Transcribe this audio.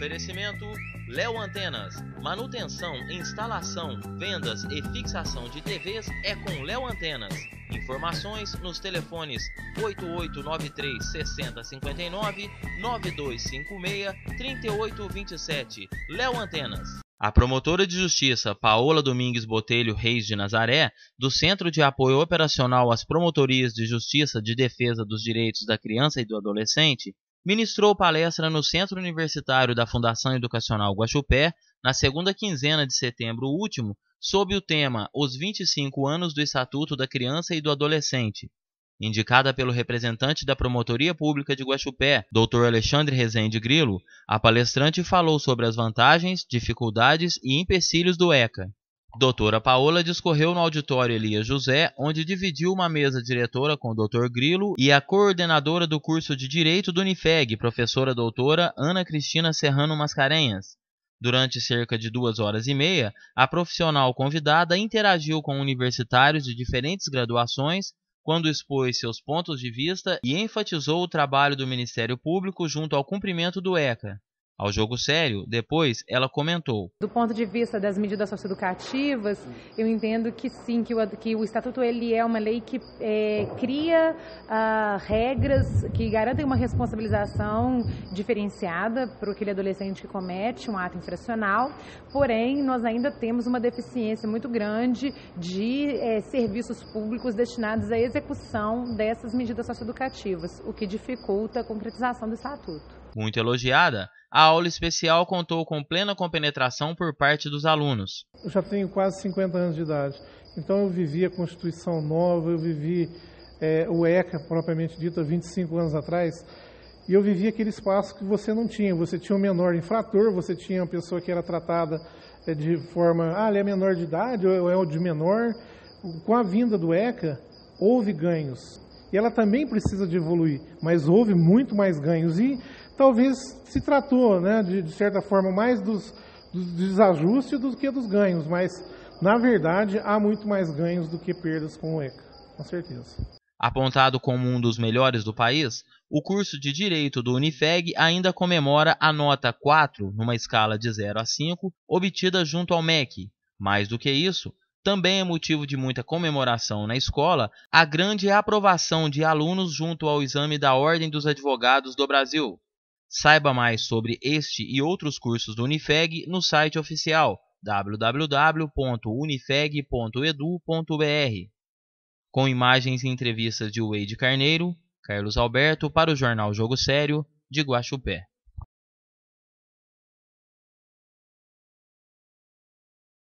Oferecimento Léo Antenas. Manutenção, instalação, vendas e fixação de TVs é com Léo Antenas. Informações nos telefones 8893 6059 9256 3827. Léo Antenas. A promotora de justiça Paola Domingues Botelho Reis de Nazaré, do Centro de Apoio Operacional às Promotorias de Justiça de Defesa dos Direitos da Criança e do Adolescente, ministrou palestra no Centro Universitário da Fundação Educacional Guaxupé, na segunda quinzena de setembro último, sob o tema Os 25 anos do Estatuto da Criança e do Adolescente. Indicada pelo representante da Promotoria Pública de Guaxupé, Dr. Alexandre Rezende Grilo, a palestrante falou sobre as vantagens, dificuldades e empecilhos do ECA. Doutora Paola discorreu no auditório Elias José, onde dividiu uma mesa diretora com o Dr. Grilo e a coordenadora do curso de Direito do Unifeg, professora doutora Ana Cristina Serrano Mascarenhas. Durante cerca de 2h30, a profissional convidada interagiu com universitários de diferentes graduações, quando expôs seus pontos de vista e enfatizou o trabalho do Ministério Público junto ao cumprimento do ECA. Ao jogo sério, depois, ela comentou: do ponto de vista das medidas socioeducativas, eu entendo que sim, que o Estatuto ele é uma lei que cria regras que garantem uma responsabilização diferenciada para aquele adolescente que comete um ato infracional, porém, nós ainda temos uma deficiência muito grande de serviços públicos destinados à execução dessas medidas socioeducativas, o que dificulta a concretização do Estatuto. Muito elogiada, a aula especial contou com plena compenetração por parte dos alunos. Eu já tenho quase 50 anos de idade, então eu vivi a Constituição Nova, eu vivi o ECA, propriamente dito, há 25 anos atrás, e eu vivi aquele espaço que você não tinha. Você tinha um menor infrator, você tinha uma pessoa que era tratada de forma, ele é menor de idade ou é o de menor. Com a vinda do ECA, houve ganhos. E ela também precisa de evoluir, mas houve muito mais ganhos. E talvez se tratou, de certa forma, mais dos desajustes do que dos ganhos. Mas, na verdade, há muito mais ganhos do que perdas com o ECA, com certeza. Apontado como um dos melhores do país, o curso de Direito do Unifeg ainda comemora a nota 4, numa escala de 0 a 5, obtida junto ao MEC. Mais do que isso, também é motivo de muita comemoração na escola a grande aprovação de alunos junto ao exame da Ordem dos Advogados do Brasil. Saiba mais sobre este e outros cursos do Unifeg no site oficial www.unifeg.edu.br. Com imagens e entrevistas de Wade Carneiro, Carlos Alberto para o jornal Jogo Sério, de Guaxupé.